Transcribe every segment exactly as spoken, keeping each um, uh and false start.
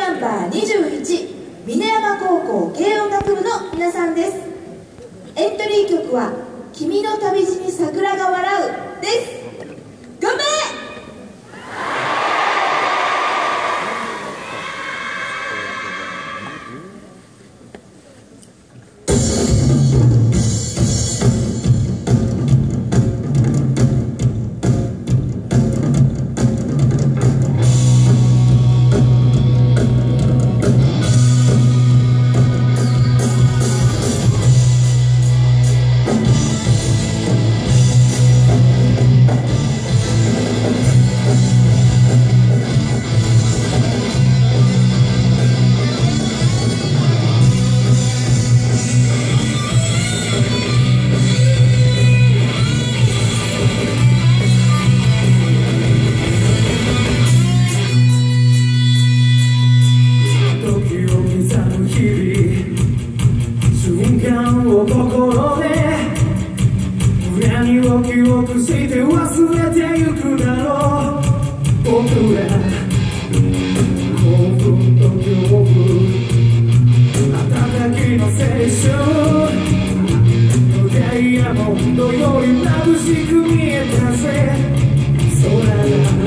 ナンバーにじゅういち峰山高校軽音楽部の皆さんです。エントリー曲は「君の旅路に桜が笑う」です。頑張れ。 心で裏にを記憶して忘れてゆくだろう。僕ら興奮と恐怖、瞬きの青春、ダイヤモンドより眩しく見えたぜ。空が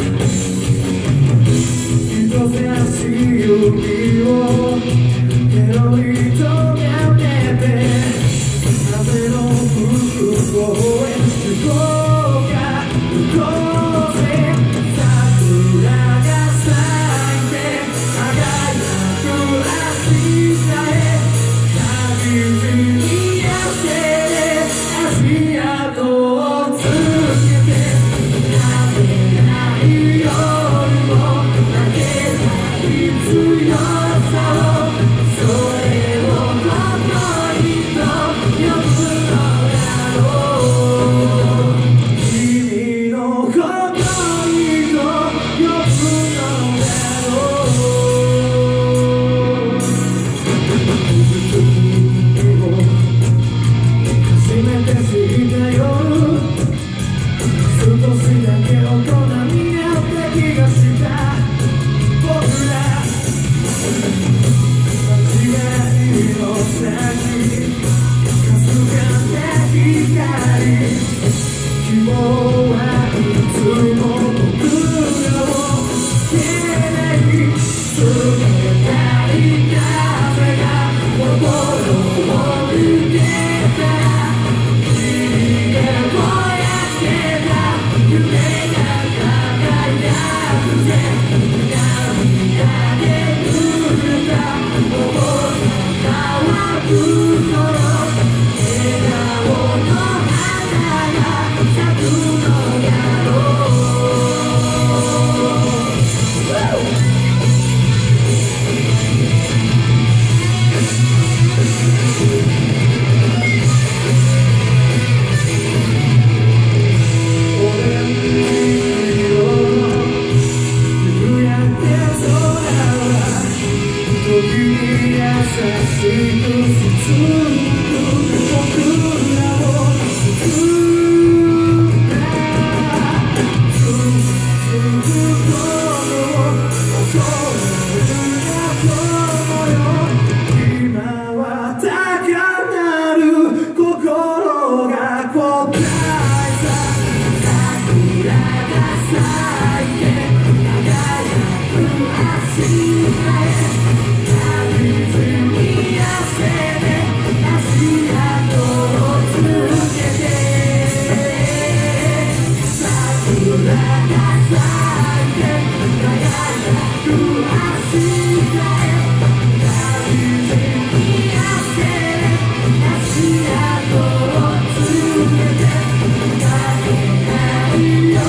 人差し指をペロリとやめて風の吹く方へ行こうか行こうぜ。桜が咲いて輝く明日へ旅路に痩せて足跡をつけて食べないよりも負けない強さを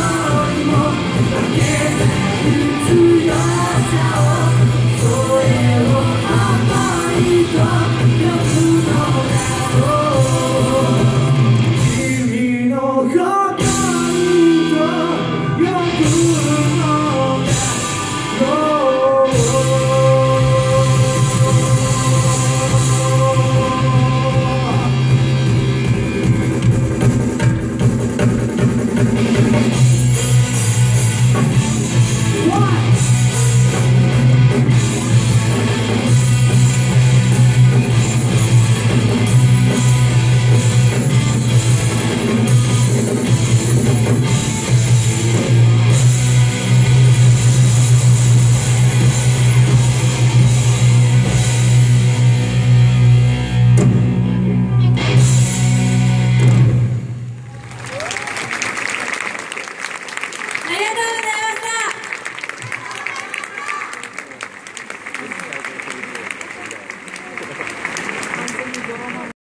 強さを添えりがとう